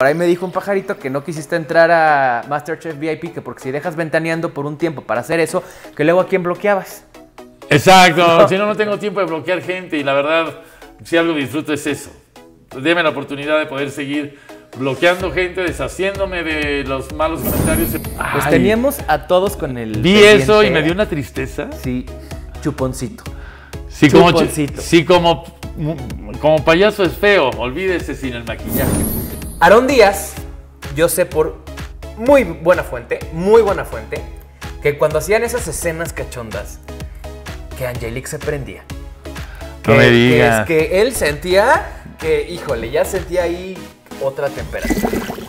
Por ahí me dijo un pajarito que no quisiste entrar a MasterChef VIP, que porque si dejas ventaneando por un tiempo para hacer eso, que luego a quién bloqueabas. Exacto, si no, no tengo tiempo de bloquear gente y la verdad, si algo disfruto es eso. Deme la oportunidad de poder seguir bloqueando gente, deshaciéndome de los malos comentarios. Pues teníamos a todos con el Vi pendiente. eso y me dio una tristeza. Sí, chuponcito. Sí, Chuponcito. como payaso es feo, olvídese sin el maquillaje. Aarón Díaz, yo sé por muy buena fuente, que cuando hacían esas escenas cachondas, que Angelique se prendía. No me digas. Que él sentía que, híjole, ya sentía ahí otra temperatura.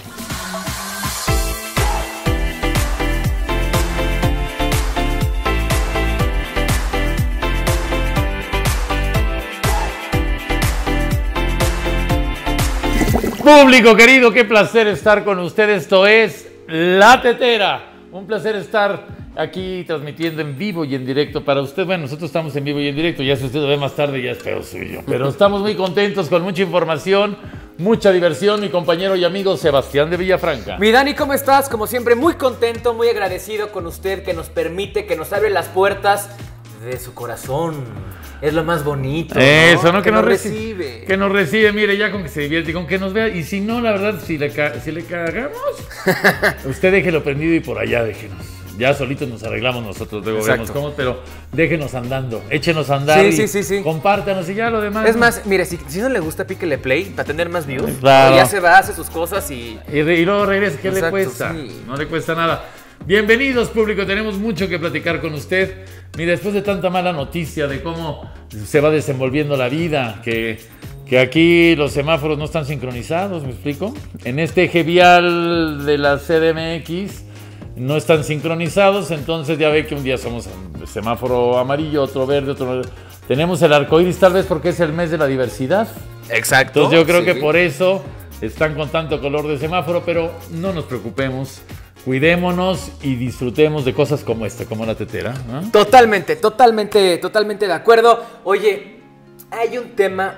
Público querido, qué placer estar con ustedes. Esto es La Tetera. Un placer estar aquí transmitiendo en vivo y en directo para usted. Bueno, nosotros estamos en vivo y en directo. Ya si usted lo ve más tarde, ya es peor suyo. Pero estamos muy contentos con mucha información, mucha diversión. Mi compañero y amigo Sebastián de Villafranca. Mi Dani, ¿cómo estás? Como siempre, muy contento, muy agradecido con usted que nos permite, que nos abre las puertas de su corazón. Es lo más bonito, Eso, ¿no? Que nos recibe. Que nos recibe, mire, ya con que se divierte y con que nos vea. Y si no, la verdad, si le cagamos, usted déjelo prendido y por allá déjenos. Ya solitos nos arreglamos nosotros, luego Exacto. vemos cómo, pero déjenos andando, échenos a andar Sí. compártanos y ya lo demás. Es más, mire, si no le gusta, píquele play para tener más views. Claro. Ya se va, hace sus cosas y luego regresa, ¿qué Exacto, le cuesta? sí. No le cuesta nada. Bienvenidos, público, tenemos mucho que platicar con usted. Mire, después de tanta mala noticia de cómo se va desenvolviendo la vida, que aquí los semáforos no están sincronizados, ¿me explico? En este eje vial de la CDMX no están sincronizados, entonces ya ve que un día somos semáforo amarillo, otro verde, otro... Tenemos el arcoíris tal vez porque es el mes de la diversidad. exacto. Entonces yo creo sí. que por eso están con tanto color de semáforo, pero no nos preocupemos. Cuidémonos y disfrutemos de cosas como esta, como La Tetera, ¿no? Totalmente de acuerdo. Oye, hay un tema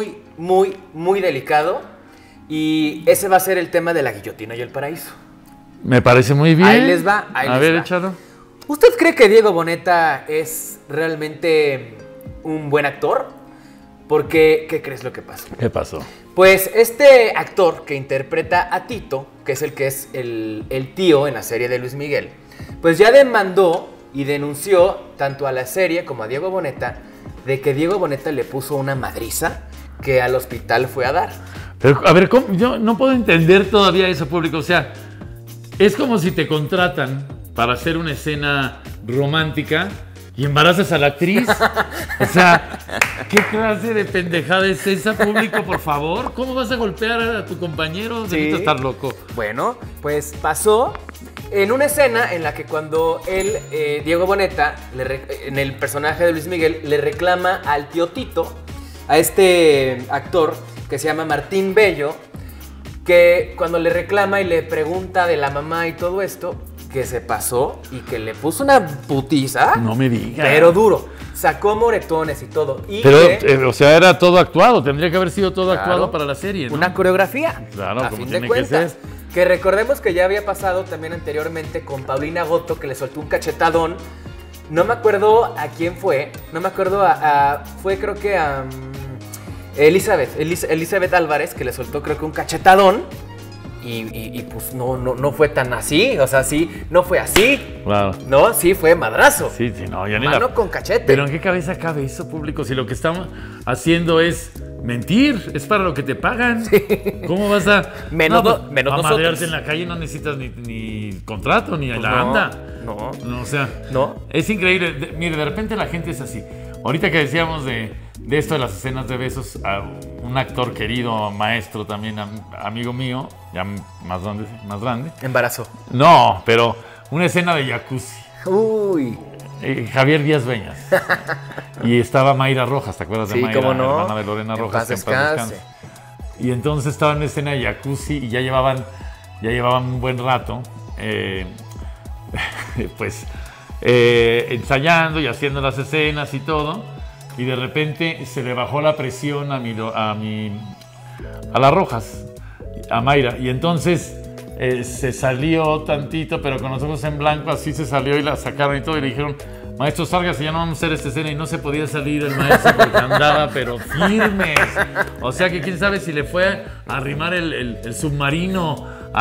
muy delicado y ese va a ser el tema de la guillotina y el paraíso. Me parece muy bien. Ahí les va, A ver, échalo. ¿Usted cree que Diego Boneta es realmente un buen actor? Porque, ¿qué crees lo que pasó? ¿Qué pasó? Pues este actor que interpreta a Tito, que es el tío en la serie de Luis Miguel, pues ya demandó y denunció tanto a la serie como a Diego Boneta de que Diego Boneta le puso una madriza que al hospital fue a dar. Pero, a ver, ¿cómo? Yo no puedo entender todavía eso, público. O sea, es como si te contratan para hacer una escena romántica y embarazas a la actriz. O sea, ¿qué clase de pendejada es esa, público, por favor? ¿Cómo vas a golpear a tu compañero? Sí. Necesitas estar loco. Bueno, pues pasó en una escena en la que cuando él, Diego Boneta, en el personaje de Luis Miguel, le reclama al tío Tito, a este actor que se llama Martín Bello, que cuando le reclama y le pregunta de la mamá y todo esto, que se pasó y que le puso una putiza. No me digas. Pero duro. Sacó moretones y todo. Y Pero, que, o sea, era todo actuado. Tendría que haber sido todo claro, actuado para la serie, ¿no? una coreografía. Claro, a como fin de tiene que cuentas. ser. Que recordemos que ya había pasado también anteriormente con Paulina Goto, que le soltó un cachetadón. No me acuerdo a quién fue. No me acuerdo fue creo que a Elizabeth Álvarez, que le soltó creo que un cachetadón. Y pues no fue tan así. O sea, sí, no fue así. Claro. No, sí fue madrazo. Sí, no, ya ni Mano con cachete. Pero ¿en qué cabeza cabe eso, público? Si lo que estamos haciendo es mentir, es para lo que te pagan. Sí. ¿Cómo vas a... Menos a nosotros. madrearte en la calle no necesitas ni contrato, ni Pues la no, anda. no. O sea, No. es increíble. Mire, de repente la gente es así. Ahorita que decíamos de esto de las escenas de besos, a un actor querido, maestro también, amigo mío, ya más grande. Embarazo. No, pero una escena de jacuzzi. Uy. Javier Díaz Beñas. Y estaba Mayra Rojas, ¿te acuerdas de Sí, Mayra? cómo no. Hermana de Lorena En Rojas. paz descanse. Y entonces estaba en una escena de jacuzzi y ya llevaban un buen rato, ensayando y haciendo las escenas y todo. Y de repente se le bajó la presión a las Rojas. a Mayra. Y entonces se salió tantito, pero con los ojos en blanco, así se salió y la sacaron y todo. Y le dijeron, maestro, sálgase, ya no vamos a hacer esta escena. Y no se podía salir el maestro porque andaba, pero firmes. O sea que quién sabe si le fue a arrimar el submarino a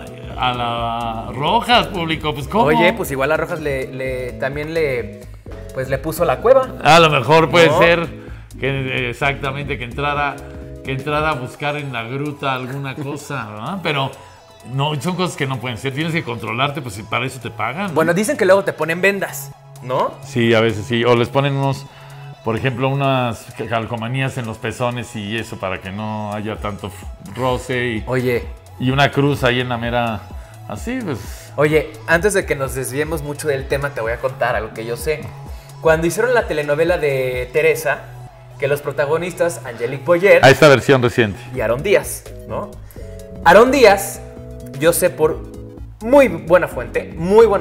la Rojas, público. Pues ¿cómo? Oye, pues igual a Rojas también le puso la cueva. A lo mejor puede ser que exactamente que entrara a buscar en la gruta alguna cosa, ¿verdad? Pero no, son cosas que no pueden ser. Tienes que controlarte, pues si para eso te pagan, ¿no? Bueno, dicen que luego te ponen vendas, ¿no? Sí, a veces sí. O les ponen por ejemplo, unas calcomanías en los pezones y eso para que no haya tanto roce. Oye. Y una cruz ahí en la mera... Así, pues... Oye, antes de que nos desviemos mucho del tema, te voy a contar algo que yo sé. Cuando hicieron la telenovela de Teresa, que los protagonistas, Angelique Boyer... A esta versión reciente. Y Aarón Díaz, ¿no? Aarón Díaz, yo sé por muy buena fuente,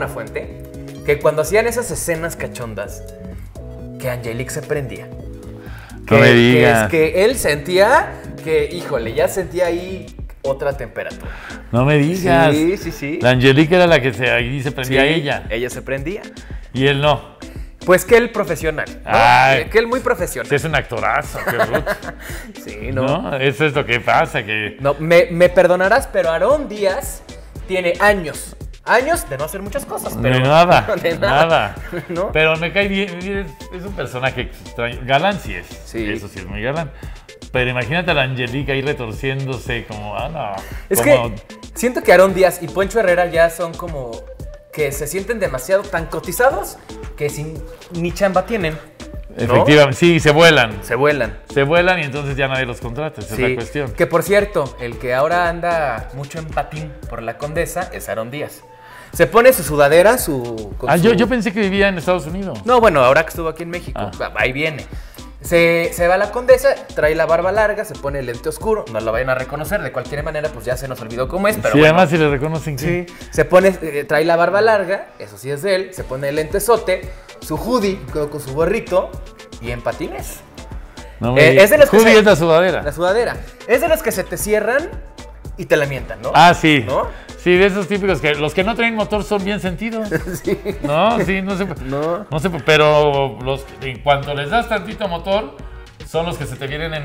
que cuando hacían esas escenas cachondas, que Angelique se prendía. No me digas. Que él sentía que, híjole, ya sentía ahí otra temperatura. No me digas. Sí. La Angelique era la que ahí se prendía ella. Ella se prendía. Y él no. Pues que él profesional, ¿no? Ay, que él muy profesional. Sí, es un actorazo, qué bruto. Sí, ¿no? ¿No? Eso es lo que pasa, que... No, me perdonarás, pero Aarón Díaz tiene años de no hacer muchas cosas. Pero de nada, de nada. ¿No? Pero me cae bien, es un personaje extraño. Galán sí es, eso sí es muy galán. Pero imagínate a la Angelique ahí retorciéndose como, no. Es que siento que Aarón Díaz y Poncho Herrera ya son como que se sienten demasiado tan cotizados que ni chamba tienen. ¿No? Efectivamente, sí, se vuelan. Se vuelan Y entonces ya nadie los contrata, esa es la cuestión. Que por cierto, el que ahora anda mucho en patín por la Condesa es Aarón Díaz. Se pone su sudadera, yo pensé que vivía en Estados Unidos. No, bueno, ahora que estuvo aquí en México, ahí viene. Se va a la Condesa, trae la barba larga, se pone el lente oscuro, no lo vayan a reconocer, de cualquier manera pues ya se nos olvidó cómo es, pero sí, bueno, además si le reconocen que... Sí, se pone, trae la barba larga, eso sí es de él, se pone el lentesote, su hoodie con su gorrito y en patines. No es de los que es la sudadera. La sudadera. Es de los que se te cierran y te la mientan, ¿no? Ah, sí. ¿No? Sí, de esos típicos que los que no traen motor son bien sentidos. Sí. No, sí, no sé. No sé, pero en cuanto les das tantito motor, son los que se te vienen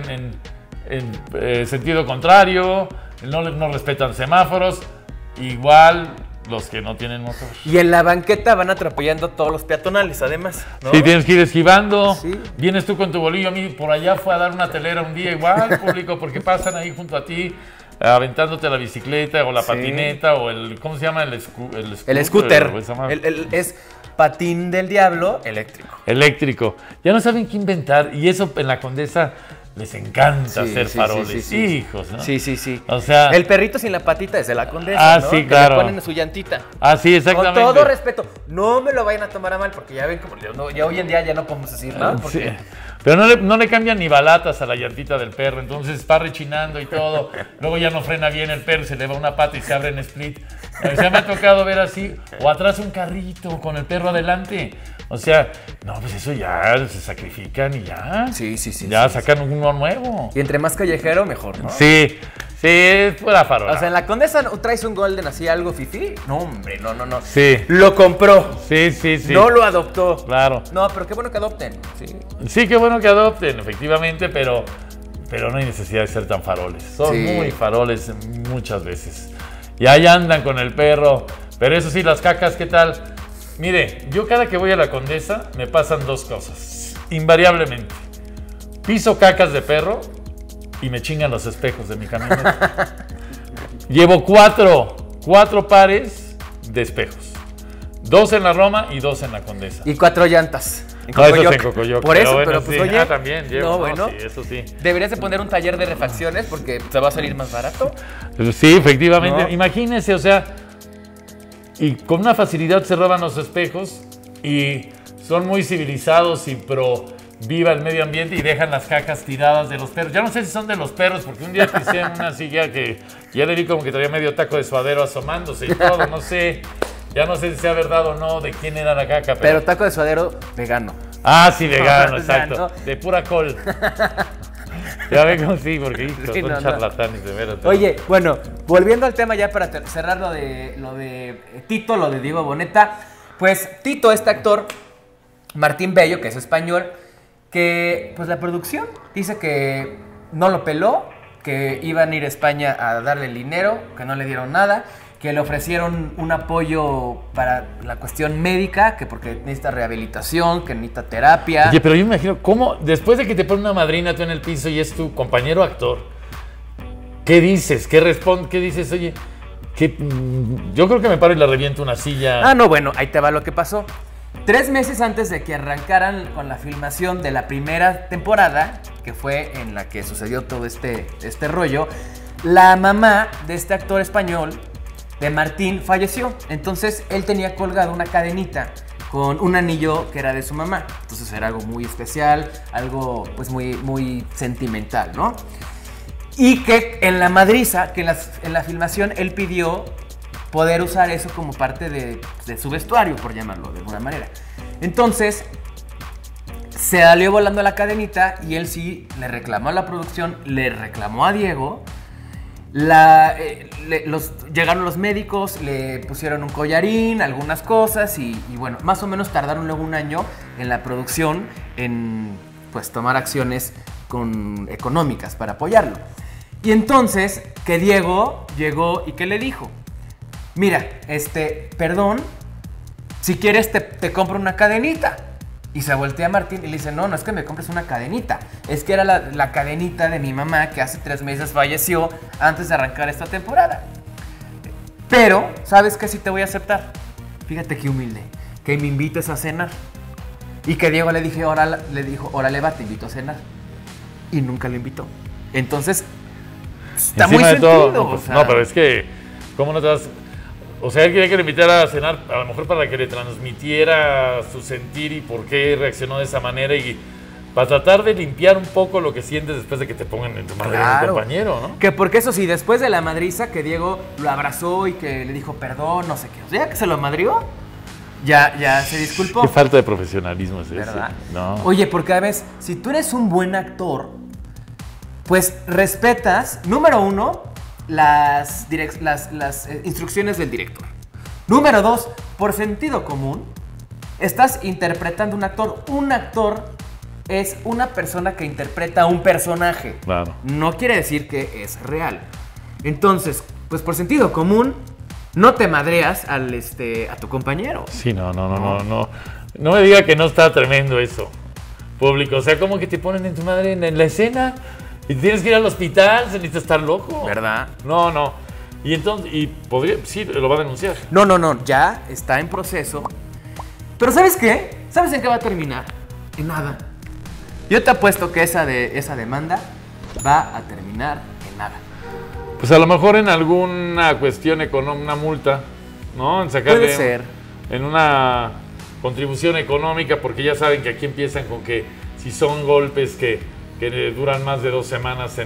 en sentido contrario, no respetan semáforos, igual los que no tienen motor. Y en la banqueta van atropellando todos los peatonales, además, ¿no? Sí, tienes que ir esquivando. Sí. Vienes tú con tu bolillo. A mí por allá fue a dar una telera un día igual, público, porque pasan ahí junto a ti aventándote la bicicleta o la patineta o ¿cómo se llama? El scooter. Es patín del diablo eléctrico. Eléctrico. Ya no saben qué inventar y eso en la Condesa les encanta hacer faroles. Sí. Hijos, ¿no? Sí. O sea... El perrito sin la patita es de la Condesa, ¿no? Sí, claro. Que le ponen su llantita. Ah, sí, exactamente. Con todo respeto. No me lo vayan a tomar a mal porque ya ven como... ya hoy en día ya no podemos decir nada. Porque... Sí. Pero no le cambian ni balatas a la llantita del perro, entonces va rechinando y todo. Luego ya no frena bien el perro, se le va una pata y se abre en split. O sea, me ha tocado ver así, o atrás un carrito con el perro adelante. O sea, no, pues eso ya se sacrifican y ya. Sí. Ya sacan uno nuevo. Y entre más callejero, mejor, ¿no? Sí, es pura farola. O sea, en la Condesa traes un Golden así, algo fifí. No, hombre, no. Sí. Lo compró. Sí. No lo adoptó. Claro. No, pero qué bueno que adopten. Sí, qué bueno que adopten, efectivamente, pero no hay necesidad de ser tan faroles. Son muy faroles muchas veces. Y ahí andan con el perro. Pero eso sí, las cacas, ¿qué tal? Mire, yo cada que voy a la Condesa me pasan dos cosas, invariablemente. Piso cacas de perro y me chingan los espejos de mi camioneta. Llevo cuatro pares de espejos. 2 en la Roma y 2 en la Condesa. Y 4 llantas. No, eso es en Cocoyoc. Por eso, bueno, pero pues sí. oye. También llevo. No, bueno. Sí, eso sí. Deberías de poner un taller de refacciones porque te va a salir más barato. Sí, efectivamente. No. Imagínense, o sea, y con una facilidad se roban los espejos y son muy civilizados y viva el medio ambiente y dejan las cacas tiradas de los perros. Ya no sé si son de los perros, porque un día pisé en una silla que ya le vi como que traía medio taco de suadero asomándose y todo, no sé. Ya no sé si sea verdad o no de quién era la caca. Pero taco de suadero vegano. Ah, sí, vegano, exacto. De pura col. Ya ven cómo sí, porque hijo, Sí, son no. charlatanes de veras. Oye, bueno, volviendo al tema ya para cerrar lo de Tito, lo de Diego Boneta, pues Tito, este actor, Martín Bello, que es español, que pues la producción dice que no lo peló, que iban a ir a España a darle el dinero, que no le dieron nada, que le ofrecieron un apoyo para la cuestión médica, que porque necesita rehabilitación, que necesita terapia. Oye, pero yo me imagino, ¿cómo después de que te pone una madrina tú en el piso y es tu compañero actor, qué dices? ¿Qué respondes? ¿Qué dices? Oye, yo creo que me paro y le reviento una silla. Ah, no, bueno, ahí te va lo que pasó. 3 meses antes de que arrancaran con la filmación de la primera temporada, que fue en la que sucedió todo este rollo, la mamá de este actor español, de Martín, falleció. Entonces él tenía colgado una cadenita con un anillo que era de su mamá. Entonces era algo muy especial, algo pues muy, muy sentimental, ¿no? Y que en la madriza, que en la filmación él pidió poder usar eso como parte de su vestuario, por llamarlo de alguna manera. Entonces, se salió volando la cadenita y él sí le reclamó a la producción, le reclamó a Diego. Llegaron los médicos, le pusieron un collarín, algunas cosas y bueno, más o menos tardaron luego un año en la producción en pues tomar acciones económicas para apoyarlo. Y entonces que Diego llegó y ¿qué le dijo? Mira, perdón, si quieres te compro una cadenita. Y se voltea a Martín y le dice, no es que me compres una cadenita. Es que era la cadenita de mi mamá que hace 3 meses falleció antes de arrancar esta temporada. Pero, ¿sabes qué? Sí te voy a aceptar. Fíjate qué humilde. Que me invites a cenar. Y que Diego le dijo, órale va, te invito a cenar. Y nunca lo invitó. Entonces, está encima muy de sentido. todo, no, pues, o sea, no, pero es que, ¿cómo no te vas? O sea, él quería que le invitara a cenar, a lo mejor para que le transmitiera su sentir y por qué reaccionó de esa manera y para tratar de limpiar un poco lo que sientes después de que te pongan en tu madre un compañero, ¿no? Que porque eso sí, después de la madriza, que Diego lo abrazó y que le dijo perdón, no sé qué. O sea, que se lo madrió, ya se disculpó. Qué falta de profesionalismo es ese. ¿Verdad? No. Oye, porque a veces, si tú eres un buen actor, pues respetas, número 1, las instrucciones del director. Número 2, por sentido común, estás interpretando un actor. Un actor es una persona que interpreta un personaje. Claro. No quiere decir que es real. Entonces, pues por sentido común, no te madreas a tu compañero. Sí, no. No me diga que no está tremendo eso, público. O sea, ¿cómo que te ponen en tu madre en la escena? Y tienes que ir al hospital, se necesita estar loco. ¿Verdad? No. Y entonces, sí, lo va a denunciar. No, ya está en proceso. Pero ¿sabes qué? ¿Sabes en qué va a terminar? En nada. Yo te apuesto que esa demanda va a terminar en nada. Pues a lo mejor en alguna cuestión económica, una multa, ¿no? En sacarle Puede ser. En una contribución económica, porque ya saben que aquí empiezan con que si son golpes que duran más de 2 semanas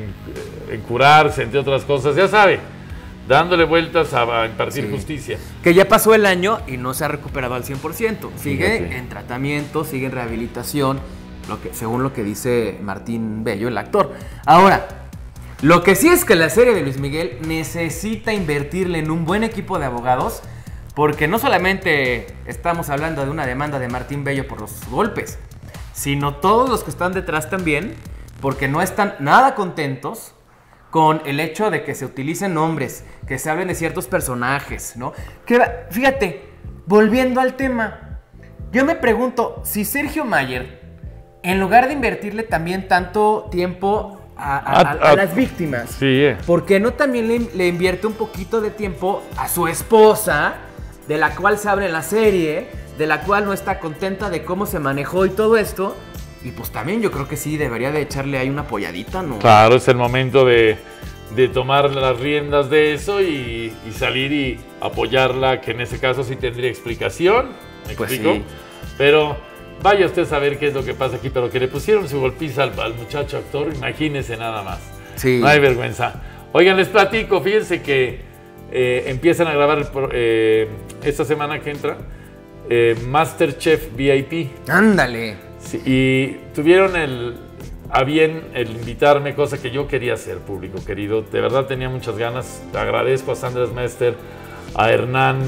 en curarse, entre otras cosas, ya sabe, dándole vueltas a impartir justicia. Que ya pasó el año y no se ha recuperado al 100%. Sigue Fíjate. en tratamiento, sigue en rehabilitación, según lo que dice Martín Bello, el actor. Ahora, lo que sí es que la serie de Luis Miguel necesita invertirle en un buen equipo de abogados, porque no solamente estamos hablando de una demanda de Martín Bello por los golpes, sino todos los que están detrás también, porque no están nada contentos con el hecho de que se utilicen nombres, que se hablen de ciertos personajes, ¿no? Fíjate, volviendo al tema, yo me pregunto si Sergio Mayer, en lugar de invertirle también tanto tiempo a las víctimas, Sí, ¿por qué no también le invierte un poquito de tiempo a su esposa, de la cual se abre la serie, de la cual no está contenta de cómo se manejó y todo esto? Y pues también yo creo que sí debería de echarle ahí una apoyadita, ¿no? Claro, es el momento de tomar las riendas de eso y salir y apoyarla, que en ese caso sí tendría explicación, ¿me Pues explico? sí. Pero vaya usted a saber qué es lo que pasa aquí, pero que le pusieron su golpiza al muchacho actor, imagínese nada más. Sí. No hay vergüenza. Oigan, les platico, fíjense que empiezan a grabar esta semana que entra MasterChef VIP. Ándale. Sí, y tuvieron a bien el invitarme, cosa que yo quería hacer, público querido. De verdad tenía muchas ganas. Te agradezco a Sandra Mester, a Hernán,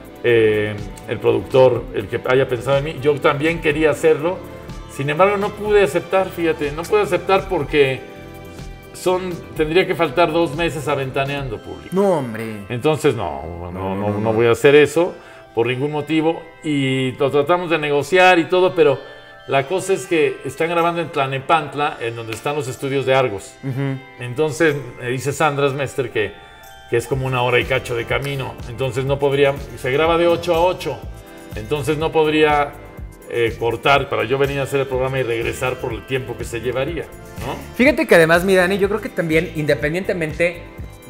el productor, el que haya pensado en mí. Yo también quería hacerlo. Sin embargo, no pude aceptar, fíjate. No pude aceptar porque tendría que faltar 2 meses aventaneando, público. No, hombre. Entonces, no voy a hacer eso por ningún motivo. Y lo tratamos de negociar y todo, pero la cosa es que están grabando en Tlalnepantla, en donde están los estudios de Argos. Entonces, me dice Sandra Mester que es como 1 hora y cacho de camino. Entonces, no podría, se graba de 8 a 8. Entonces, no podría cortar para yo venir a hacer el programa y regresar por el tiempo que se llevaría, ¿no? Fíjate que además, mi Dani, yo creo que también, independientemente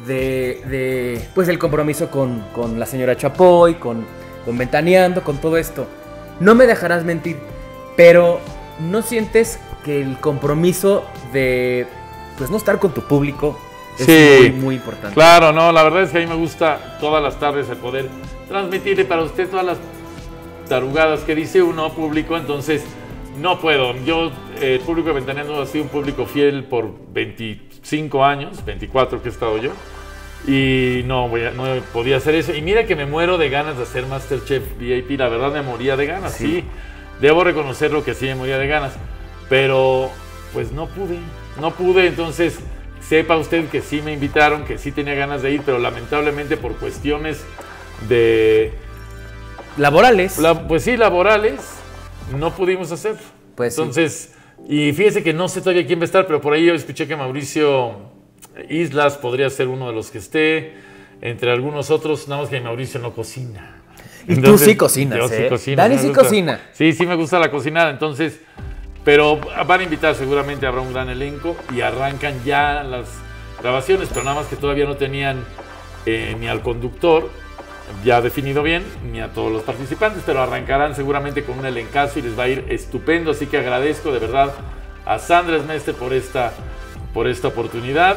de pues el compromiso con la señora Chapoy, con Ventaneando, con todo esto, no me dejarás mentir, pero ¿no sientes que el compromiso de pues no estar con tu público es muy, muy importante? Claro, no, la verdad es que a mí me gusta todas las tardes el poder transmitirle para usted todas las tarugadas que dice uno, público. Entonces no puedo. Yo, el público de Ventaneando ha sido un público fiel por 25 años, 24 que he estado yo, y no podía hacer eso. Y mira que me muero de ganas de hacer Masterchef VIP, la verdad me moría de ganas, sí. Debo reconocerlo que sí me moría de ganas, pero pues no pude. Entonces sepa usted que sí me invitaron, que sí tenía ganas de ir, pero lamentablemente por cuestiones de laborales. Pues sí, laborales, no pudimos hacerlo. Pues entonces, sí. Y fíjese que no sé todavía quién va a estar, pero por ahí yo escuché que Mauricio Islas podría ser uno de los que esté, entre algunos otros, nada más que Mauricio no cocina. Y entonces, tú sí cocinas, yo sí cocino. Dani sí cocina. Sí, me gusta la cocinada, entonces, pero van a invitar, seguramente habrá un gran elenco y arrancan ya las grabaciones, pero nada más que todavía no tenían ni al conductor ya definido bien, ni a todos los participantes, pero arrancarán seguramente con un elencazo y les va a ir estupendo, así que agradezco de verdad a Sandra Mester por esta oportunidad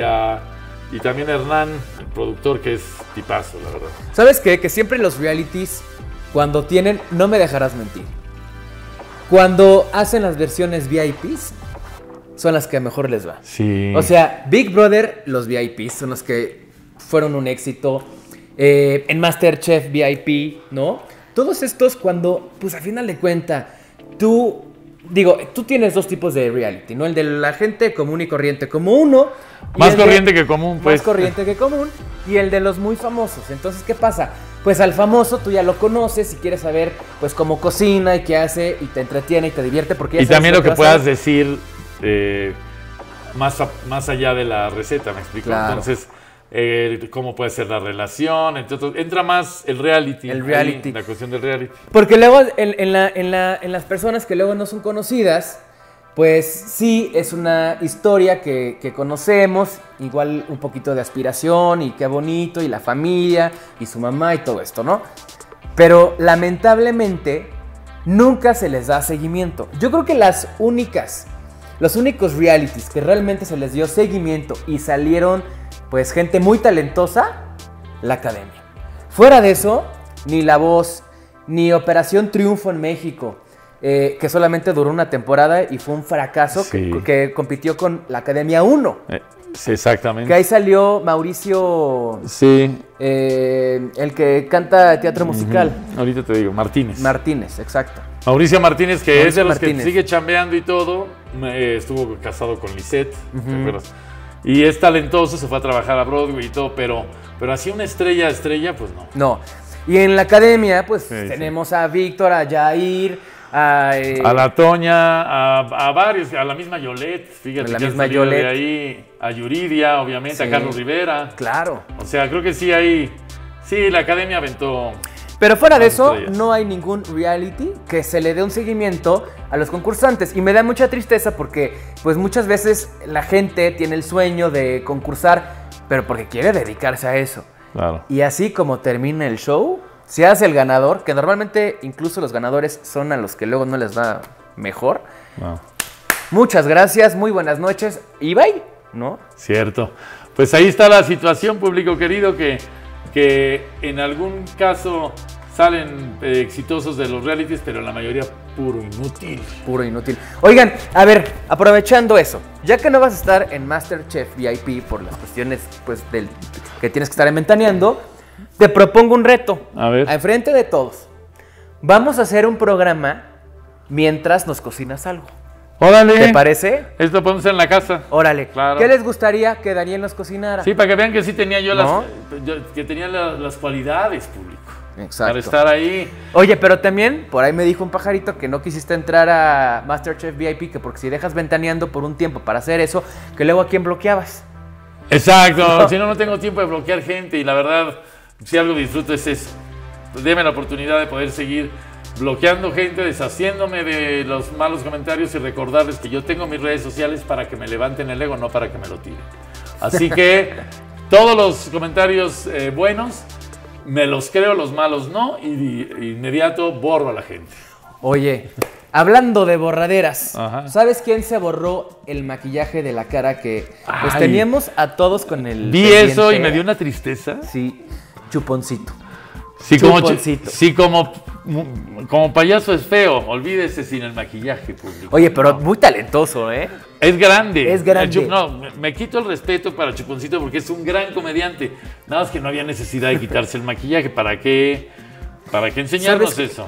y también a Hernán, el productor, que es tipazo, la verdad. ¿Sabes qué? Que siempre los realities, cuando tienen, no me dejarás mentir, cuando hacen las versiones VIPs, son las que mejor les va. Sí. O sea, Big Brother, los VIPs son los que fueron un éxito. En Masterchef VIP, ¿no? Todos estos cuando, pues a final de cuentas, tú tienes 2 tipos de reality, ¿no? El de la gente común y corriente como uno. Más corriente que común, pues. Más corriente que común. Y el de los muy famosos. Entonces, ¿qué pasa? Pues al famoso tú ya lo conoces y quieres saber, pues, cómo cocina y qué hace y te entretiene y te divierte porque ya y también lo que puedas decir más allá de la receta, ¿me explico? Claro. Entonces, cómo puede ser la relación, entonces entra más el reality. Ahí, la cuestión del reality. Porque luego en las personas que luego no son conocidas, pues sí es una historia que conocemos, igual un poquito de aspiración y qué bonito, y la familia, y su mamá y todo esto, ¿no? Pero lamentablemente nunca se les da seguimiento. Yo creo que los únicos realities que realmente se les dio seguimiento y salieron pues gente muy talentosa, La Academia. Fuera de eso, ni La Voz, ni Operación Triunfo en México, que solamente duró una temporada y fue un fracaso, sí. que compitió con La Academia 1. Sí, exactamente. Que ahí salió Mauricio, sí. El que canta teatro musical. Ahorita te digo, Martínez, exacto. Mauricio Martínez, que es de los que sigue chambeando y todo, estuvo casado con Lisette, ¿te acuerdas? Y es talentoso, se fue a trabajar a Broadway y todo, pero así una estrella, pues no. No. Y en La Academia, pues tenemos a Víctor, a Jair, a la Toña, a varios, a la misma Yolette, fíjate, la que misma Yolette. De ahí, a Yuridia, obviamente, a Carlos Rivera. Claro. O sea, creo que sí La Academia aventó. Pero fuera de eso, no hay ningún reality que se le dé un seguimiento a los concursantes. Y me da mucha tristeza porque, pues muchas veces la gente tiene el sueño de concursar, pero porque quiere dedicarse a eso. Claro. Y así como termina el show, se hace el ganador, que normalmente incluso los ganadores son a los que luego no les va mejor. No. Muchas gracias, muy buenas noches y bye, ¿no? Cierto. Pues ahí está la situación, público querido, que en algún caso salen exitosos de los realities, pero la mayoría puro inútil. Puro inútil. Oigan, a ver, aprovechando eso, ya que no vas a estar en MasterChef VIP por las cuestiones, pues, que tienes que estar inventaneando, te propongo un reto. A ver. Enfrente de todos. Vamos a hacer un programa mientras nos cocinas algo. ¡Órale! ¿Te parece? Esto lo podemos hacer en la casa. Órale. Claro. ¿Qué les gustaría que Daniel nos cocinara? Sí, para que vean que sí tenía yo ¿No? que tenía las cualidades, público. Exacto. Para estar ahí. Oye, pero también, por ahí me dijo un pajarito que no quisiste entrar a MasterChef VIP, que porque si dejas ventaneando por un tiempo para hacer eso, que luego a quién bloqueabas. Exacto. No. Si no tengo tiempo de bloquear gente y la verdad, si algo disfruto es eso. Pues deme la oportunidad de poder seguir bloqueando gente, deshaciéndome de los malos comentarios y recordarles que yo tengo mis redes sociales para que me levanten el ego, no para que me lo tiren. Así que todos los comentarios buenos me los creo, los malos no, y de inmediato borro a la gente. Oye, hablando de borraderas, Ajá. ¿sabes quién se borró el maquillaje de la cara que pues Ay. teníamos a todos con el Vi pendiente? eso y me dio una tristeza. Sí, Chuponcito. Sí, Chuponcito. como payaso es feo, olvídese sin el maquillaje público. Oye, pero No. muy talentoso, ¿eh? Es grande. Es grande. No, me quito el respeto para Chuponcito porque es un gran comediante. Nada más que no había necesidad de quitarse el maquillaje. ¿Para qué enseñarnos ¿Sabes? eso?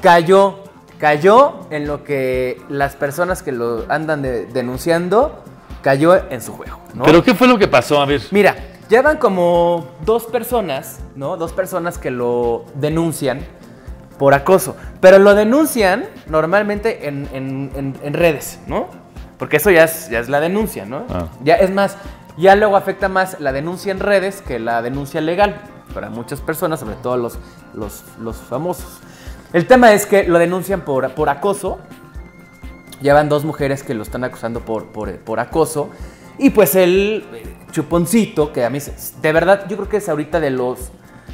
Cayó en lo que las personas que lo andan denunciando, cayó en su juego, ¿no? ¿Pero qué fue lo que pasó? A ver. Mira, ya van como 2 personas, ¿no? 2 personas que lo denuncian por acoso. Pero lo denuncian normalmente en redes, ¿no? Porque eso ya es la denuncia, ¿no? Ah. Ya es más, ya luego afecta más la denuncia en redes que la denuncia legal. Para muchas personas, sobre todo los famosos. El tema es que lo denuncian por acoso. Ya van 2 mujeres que lo están acusando por acoso. Y pues el Chuponcito, que a mí, de verdad, yo creo que es ahorita de los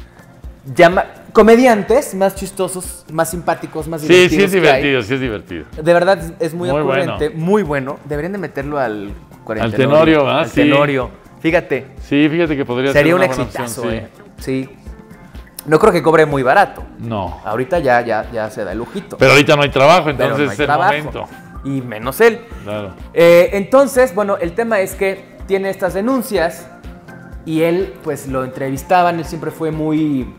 comediantes más chistosos, más simpáticos, más Sí, divertidos. sí es que hay. divertido, sí es divertido. De verdad es muy Muy ocurrente, bueno. muy bueno. Deberían de meterlo al Al Tenorio, ¿ah? Al Sí. Tenorio. Fíjate, Sí, fíjate que podría sería ser un una buena exitazo, opción, Sí. No creo que cobre muy barato. No. Ahorita ya se da el lujito. Pero ahorita no hay trabajo, Pero entonces no hay es el trabajo. momento. Y menos él. Claro. Entonces, bueno, el tema es que tiene estas denuncias y él, pues, lo entrevistaban. Él siempre fue muy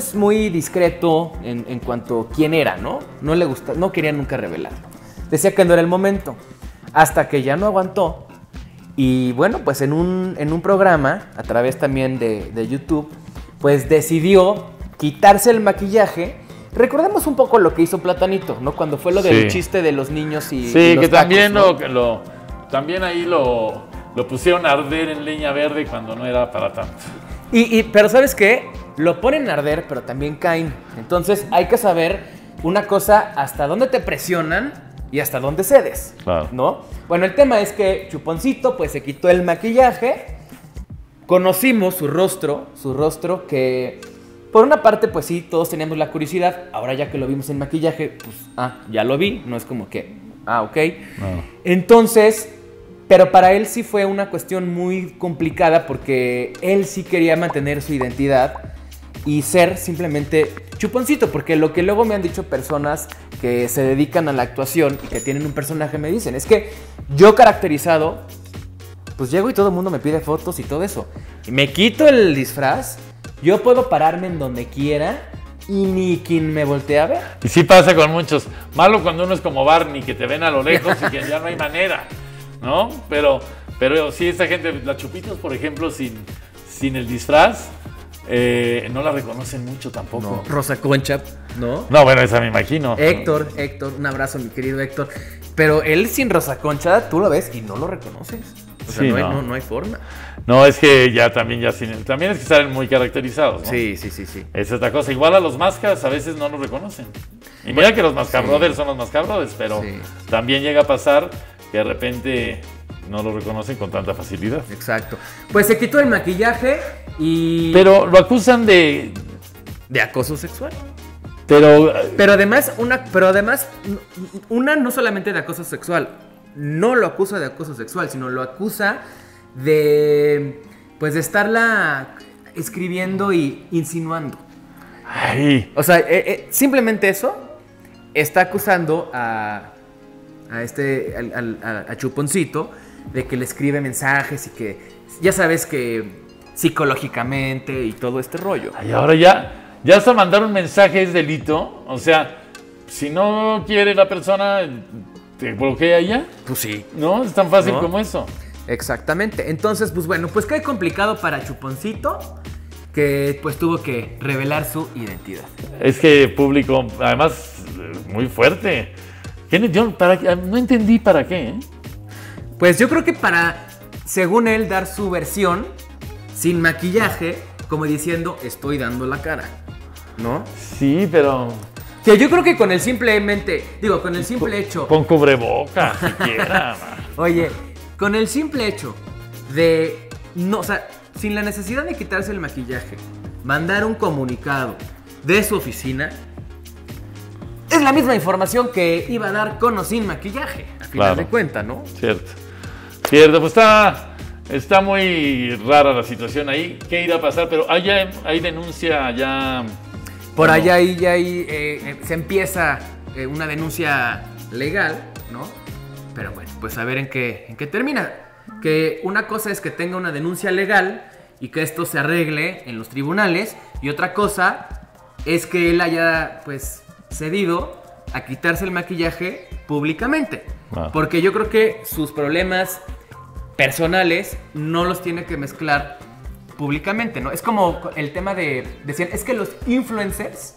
discreto en cuanto a quién era, ¿no? No le gusta, no quería nunca revelarlo. Decía que no era el momento. Hasta que ya no aguantó. Y bueno, pues en un programa, a través también de YouTube, pues decidió quitarse el maquillaje. Recordemos un poco lo que hizo Platanito, ¿no? Cuando fue lo del Sí. chiste de los niños y Sí, los que tacos, también ¿no? también ahí lo pusieron a arder en leña verde cuando no era para tanto. Pero ¿sabes qué? Lo ponen a arder, pero también caen. Entonces hay que saber una cosa, hasta dónde te presionan y hasta dónde cedes, Claro. ¿no? Bueno, el tema es que Chuponcito pues se quitó el maquillaje, conocimos su rostro que por una parte pues sí, todos teníamos la curiosidad, ahora ya que lo vimos en maquillaje, pues ya lo vi, no es como que, ok. No. Entonces, pero para él sí fue una cuestión muy complicada porque él sí quería mantener su identidad y ser simplemente Chuponcito, porque lo que luego me han dicho personas que se dedican a la actuación y que tienen un personaje me dicen, es que yo caracterizado, pues llego y todo el mundo me pide fotos y todo eso. Y me quito el disfraz, yo puedo pararme en donde quiera y ni quien me voltee a ver. Y sí pasa con muchos. Malo cuando uno es como Barney, que te ven a lo lejos y que ya no hay manera, ¿no? Pero sí, esa gente, las Chupitos, por ejemplo, sin el disfraz, no la reconocen mucho tampoco. Rosa Concha, ¿no? No, bueno, esa me imagino. Héctor, un abrazo, mi querido Héctor. Pero él sin Rosa Concha, tú lo ves y no lo reconoces. O sea, Sí, no hay forma. No, es que también es que estar muy caracterizados, ¿no? Sí. Esa es otra cosa. Igual a los mascas a veces no los reconocen. Y mira que los mascabrothers son los mascabrothers, pero Sí. también llega a pasar que de repente no lo reconocen con tanta facilidad. Exacto. Pues se quitó el maquillaje y... Pero lo acusan de... de acoso sexual. Pero Pero además, una no solamente de acoso sexual, no lo acusa de acoso sexual, sino lo acusa de estarla escribiendo y insinuando. ay, O sea, simplemente eso, está acusando a Chuponcito de que le escribe mensajes y que, ya sabes, que psicológicamente y todo este rollo. Y ahora ya hasta mandar un mensaje es delito. O sea, si no quiere la persona, te bloquea ya. Pues sí. No, es tan fácil como eso. Exactamente. Entonces, pues bueno, pues qué complicado para Chuponcito, que pues tuvo que revelar su identidad. Es que público, además, muy fuerte. Yo no entendí para qué, ¿eh? Pues yo creo que para, según él, dar su versión sin maquillaje, como diciendo, estoy dando la cara, ¿no? Sí, pero... Que yo creo que con el simple hecho... Con cubrebocas, siquiera. Oye, con el simple hecho de... No, o sea, sin la necesidad de quitarse el maquillaje, mandar un comunicado de su oficina, es la misma información que iba a dar con o sin maquillaje, a final de cuentas, ¿no? Cierto, pues está muy rara la situación ahí. ¿Qué irá a pasar? Pero hay denuncia ya... Por allá se empieza una denuncia legal, ¿no? Pero bueno, pues a ver en qué termina. Que una cosa es que tenga una denuncia legal y que esto se arregle en los tribunales, y otra cosa es que él haya, pues, cedido a quitarse el maquillaje públicamente. Porque yo creo que sus problemas personales no los tiene que mezclar públicamente, ¿no? Es como el tema decían, es que los influencers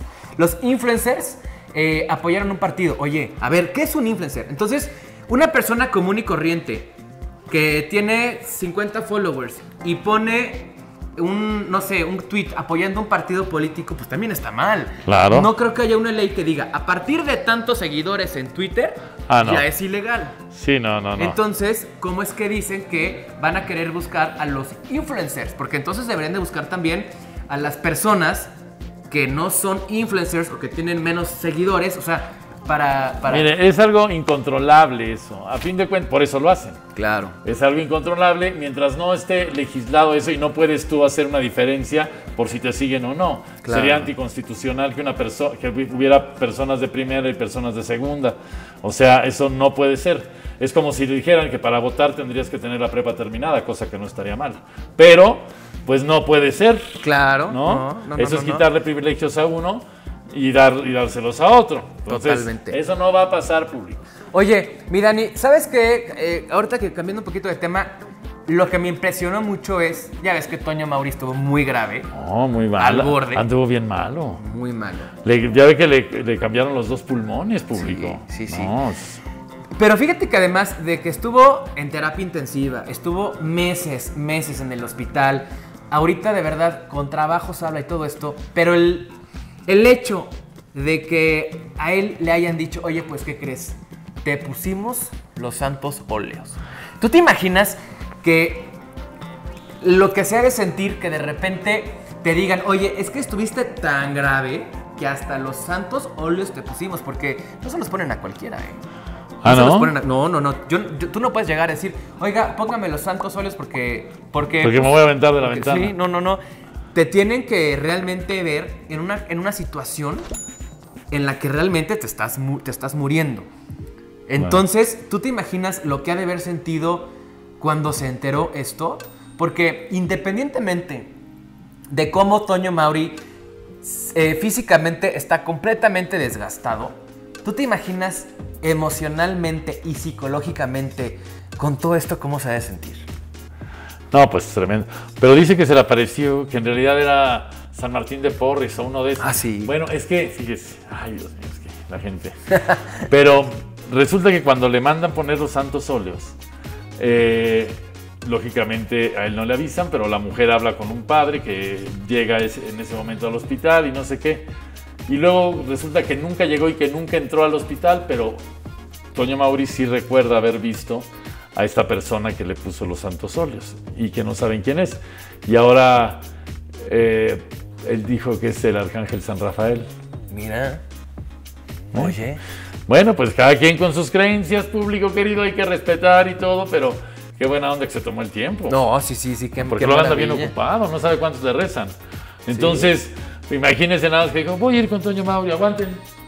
apoyaron un partido. Oye, a ver, ¿qué es un influencer? Entonces, una persona común y corriente que tiene 50 followers y pone un tweet apoyando un partido político, pues también está mal. Claro. No creo que haya una ley que diga, a partir de tantos seguidores en Twitter, ya es ilegal. Sí, no. Entonces, ¿cómo es que dicen que van a querer buscar a los influencers? Porque entonces deberían de buscar también a las personas que no son influencers o que tienen menos seguidores, o sea, para... Mire, es algo incontrolable eso. A fin de cuentas, por eso lo hacen. Claro. Es algo incontrolable mientras no esté legislado eso, y no puedes tú hacer una diferencia por si te siguen o no. Claro. Sería anticonstitucional que hubiera personas de primera y personas de segunda. O sea, eso no puede ser. Es como si le dijeran que para votar tendrías que tener la prepa terminada, cosa que no estaría mal. Pero, pues no puede ser. Claro. ¿No? Eso es quitarle privilegios a uno y dárselos a otro. Entonces, totalmente. Eso no va a pasar, público. Oye, mi Dani, ¿sabes qué? Ahorita que cambiando un poquito de tema, lo que me impresionó mucho es, ya ves que Toño Mauri estuvo muy grave. No, muy malo. Al borde. Anduvo bien malo. Muy malo. Ya ve que le cambiaron los 2 pulmones, público. Sí. No. Pero fíjate que además de que estuvo en terapia intensiva, estuvo meses en el hospital, ahorita de verdad con trabajos habla y todo esto, pero el hecho de que a él le hayan dicho, oye, pues, ¿qué crees? Te pusimos los santos óleos. ¿Tú te imaginas que lo que se ha de sentir que de repente te digan, oye, es que estuviste tan grave que hasta los santos óleos te pusimos? Porque no se los ponen a cualquiera, ¿no? No. Tú no puedes llegar a decir, oiga, póngame los santos óleos porque me voy a aventar de la ventana. Sí, no. Te tienen que realmente ver en una situación en la que realmente te estás muriendo. Entonces, ¿tú te imaginas lo que ha de haber sentido cuando se enteró esto? Porque independientemente de cómo Toño Mauri físicamente está completamente desgastado, ¿tú te imaginas emocionalmente y psicológicamente con todo esto cómo se ha de sentir? No, pues tremendo. Pero dice que se le apareció, que en realidad era San Martín de Porres o uno de esos. Ah, sí. Bueno, es que, fíjese, ay Dios mío, es que la gente. Pero resulta que cuando le mandan poner los santos óleos, lógicamente a él no le avisan, pero la mujer habla con un padre que llega en ese momento al hospital y no sé qué. Y luego resulta que nunca llegó y que nunca entró al hospital, pero Toño Mauri sí recuerda haber visto a esta persona que le puso los santos óleos y que no saben quién es. Y ahora él dijo que es el arcángel San Rafael. Mira. Oye. Bueno, pues cada quien con sus creencias, público querido, hay que respetar y todo, pero qué buena onda que se tomó el tiempo. No, sí, porque lo anda bien ocupado, no sabe cuántos le rezan. Entonces, imagínense nada más que dijo, voy a ir con Toño Mauri, aguanten.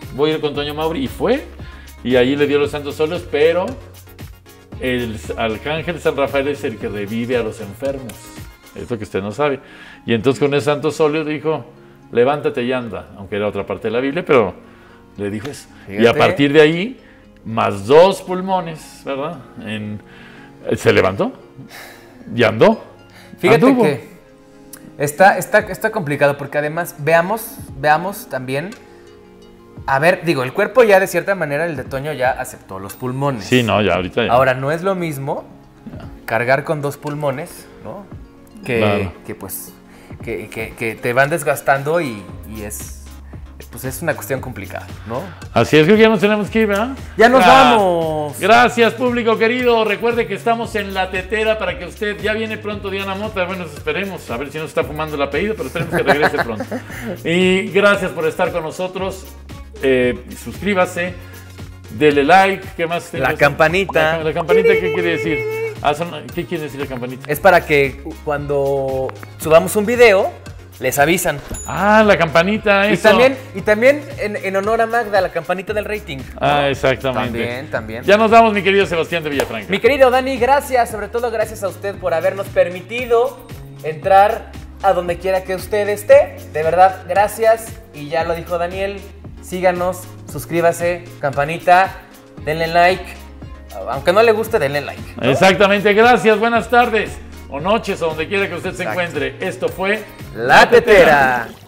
voy a ir con Toño Mauri, y fue, y allí le dio los santos óleos, pero el arcángel San Rafael es el que revive a los enfermos, esto que usted no sabe, y entonces con el santos óleos dijo, levántate y anda, aunque era otra parte de la Biblia, pero le dijo eso, y a partir de ahí, más 2 pulmones, ¿verdad? Se levantó y andó. Fíjate anduvo. que está complicado porque además veamos también, a ver, digo, el cuerpo ya de cierta manera, el de Toño ya aceptó los pulmones. Sí, no, ya ahorita ya. Ahora, no es lo mismo cargar con 2 pulmones, ¿no? Claro. Que te van desgastando y pues es una cuestión complicada, ¿no? Así es, creo que ya nos tenemos que ir, ¿verdad? ¡Ya nos vamos! Gracias, público querido. Recuerde que estamos en La Tetera para que usted... Ya viene pronto Diana Mota. Bueno, esperemos. A ver si nos está fumando el apellido, pero esperemos que regrese pronto. Y gracias por estar con nosotros. Suscríbase. Dele like. ¿Qué más? La campanita. ¿La campanita qué quiere decir? ¿Qué quiere decir la campanita? Es para que cuando subamos un video... les avisan. Ah, la campanita, eso. Y también en honor a Magda, la campanita del rating, ¿no? Ah, exactamente. También. Ya nos vamos, mi querido Sebastián de Villafranca. Mi querido Dani, gracias, sobre todo gracias a usted por habernos permitido entrar a donde quiera que usted esté. De verdad, gracias. Y ya lo dijo Daniel, síganos, suscríbase, campanita, denle like. Aunque no le guste, denle like, ¿no? Exactamente, gracias, buenas tardes. O noches, o donde quiera que usted se encuentre. Esto fue La Tetera.